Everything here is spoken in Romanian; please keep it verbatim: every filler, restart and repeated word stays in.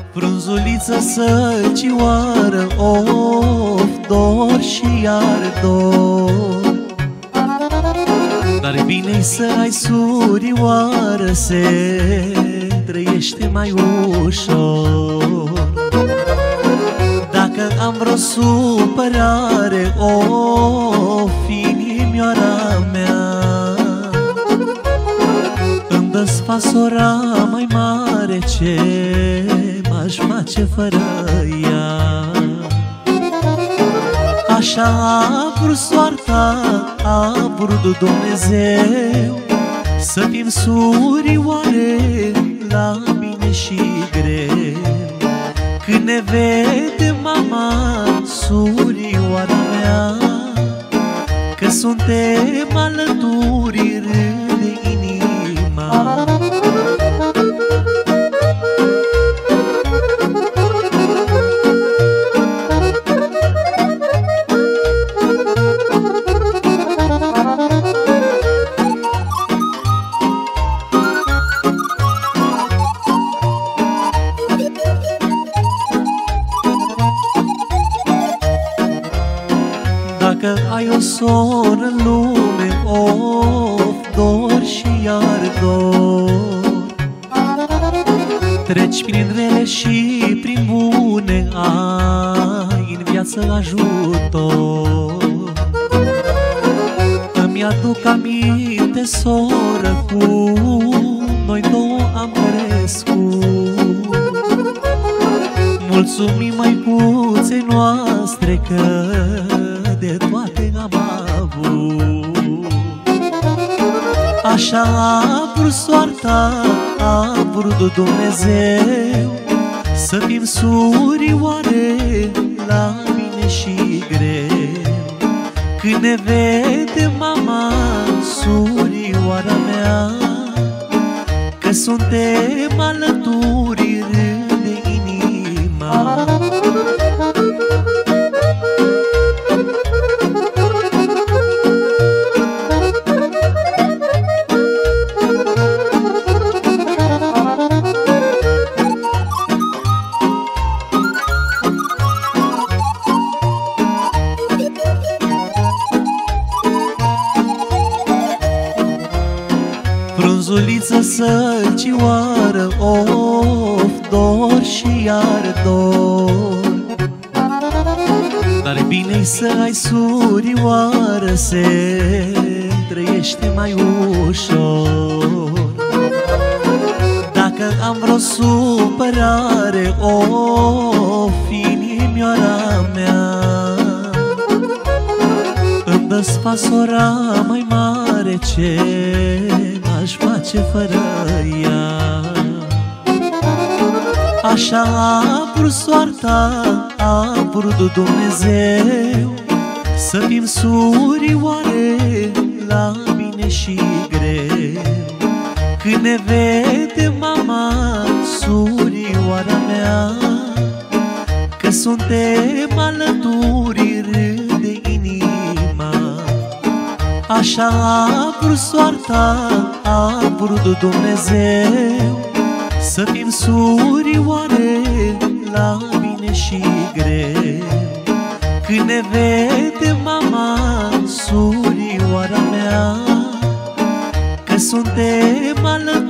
Frunzuliță sălcioară, of, dor și iar dor. Dar bine-i să ai surioară, se trăiește mai ușor. Dacă am vreo supărare, of, inimioara mea, îmi dă sfasora mai mare, ce m-aș face fără ea. Așa a vrut soarta, a vrut Dumnezeu, să fim surioare la bine și greu. Când ne vede mama, surioara mea, că suntem alături, râde inima. Dacă ai o soră în lume, of, dor și iar dor. Treci prin rele și prin bune, ai în viață ajutor. Îmi aduc aminte, soră, cum noi două am crescut. Mulțumim măicuței noastre că de toate am avut. Așa a vrut soarta, a vrut Dumnezeu, să fim surioare la bine și greu. Când ne vede mama, surioara mea, că suntem alături, râde inima. Frunzuliță sălcioară, of, dor și iar dor. Dar bine-i să ai surioară, se trăiește mai ușor. Dacă am vreo supărare, of, inimioara mea, îmi dă sfasora mai mare, ce m-aș face fără ea. Așa a vrut soarta, a vrut Dumnezeu, să fim surioare la bine și greu. Când ne vede mama, surioara mea, că suntem alături, râde inima. Așa a vrut soarta, a vrut Dumnezeu, să fim surioare la bine și greu. Când ne vede mama, surioara mea, că suntem alături,